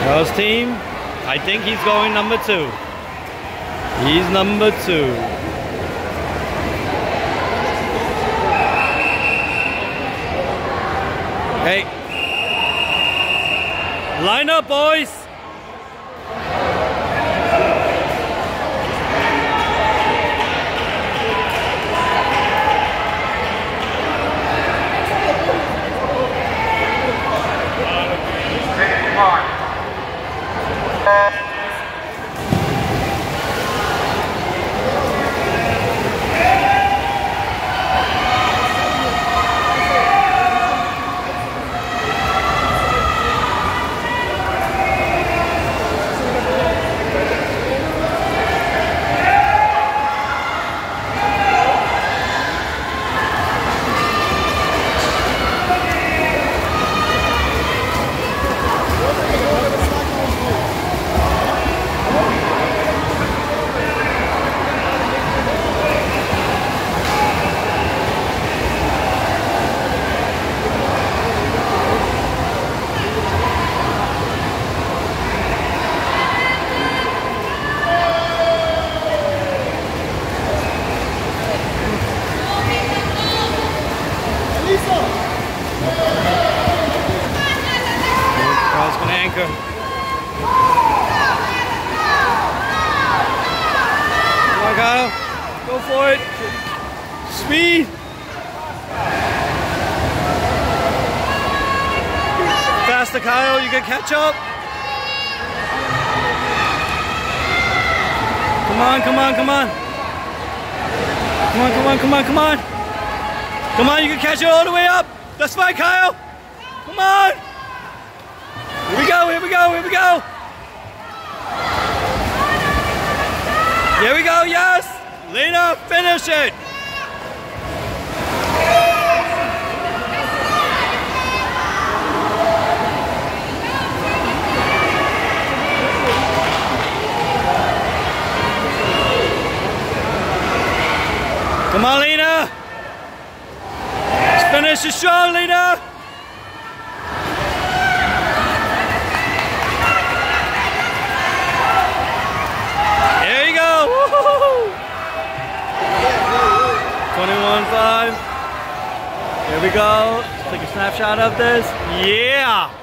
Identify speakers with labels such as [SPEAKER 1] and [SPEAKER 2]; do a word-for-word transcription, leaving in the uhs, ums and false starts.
[SPEAKER 1] Girls team, I think he's going number two. He's number two. Hey. Line up, boys. Kyle's gonna anchor. Come on, Kyle. Go for it. Speed. Faster, Kyle. You can catch up. Come on, come on, come on. Come on, come on, come on, come on. Come on, you can catch it all the way up. That's fine, Kyle. Come on. Here we go, here we go, here we go. Here we go, yes. Lena, finish it. Come on, Lena. Let's finish it strong, Lena. There you go. twenty-one five. Here we go. Let's take a snapshot of this. Yeah.